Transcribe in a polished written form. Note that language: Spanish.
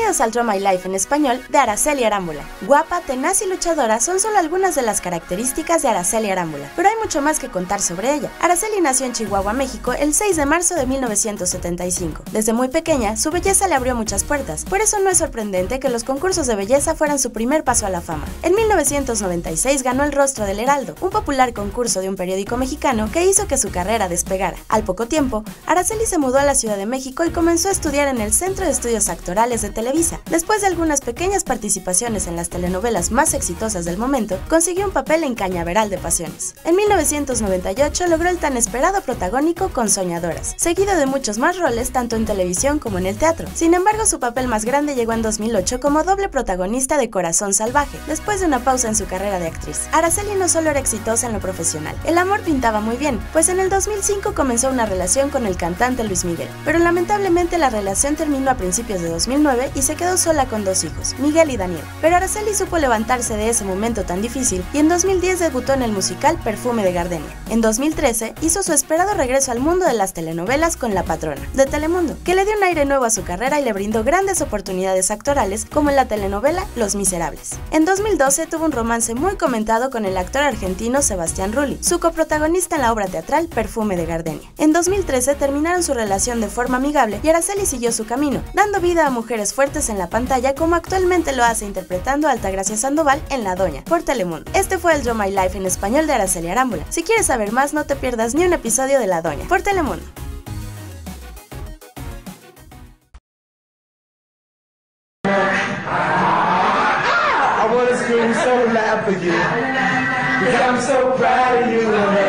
Bienvenidos al Draw My Life en español de Aracely Arámbula. Guapa, tenaz y luchadora son solo algunas de las características de Aracely Arámbula, pero hay mucho más que contar sobre ella. Aracely nació en Chihuahua, México, el 6 de marzo de 1975. Desde muy pequeña, su belleza le abrió muchas puertas, por eso no es sorprendente que los concursos de belleza fueran su primer paso a la fama. En 1996 ganó el Rostro del Heraldo, un popular concurso de un periódico mexicano que hizo que su carrera despegara. Al poco tiempo, Aracely se mudó a la Ciudad de México y comenzó a estudiar en el Centro de Estudios Actorales de Televisa. Después de algunas pequeñas participaciones en las telenovelas más exitosas del momento, consiguió un papel en Cañaveral de Pasiones. En 1998 logró el tan esperado protagónico con Soñadoras, seguido de muchos más roles tanto en televisión como en el teatro. Sin embargo, su papel más grande llegó en 2008 como doble protagonista de Corazón Salvaje, después de una pausa en su carrera de actriz. Aracely no solo era exitosa en lo profesional, el amor pintaba muy bien, pues en el 2005 comenzó una relación con el cantante Luis Miguel, pero lamentablemente la relación terminó a principios de 2009 y se quedó sola con dos hijos, Miguel y Daniel. Pero Aracely supo levantarse de ese momento tan difícil y en 2010 debutó en el musical Perfume de Gardenia. En 2013 hizo su esperado regreso al mundo de las telenovelas con La Patrona, de Telemundo, que le dio un aire nuevo a su carrera y le brindó grandes oportunidades actorales como en la telenovela Los Miserables. En 2012 tuvo un romance muy comentado con el actor argentino Sebastián Rulli, su coprotagonista en la obra teatral Perfume de Gardenia. En 2013 terminaron su relación de forma amigable y Aracely siguió su camino, dando vida a mujeres fuertes en la pantalla como actualmente lo hace interpretando a Altagracia Sandoval en La Doña, por Telemundo. Este fue el Draw My Life en español de Aracely Arámbula. Si quieres saber más, no te pierdas ni un episodio de La Doña, por Telemundo. I want to scream so loud for you, because I'm so proud of you.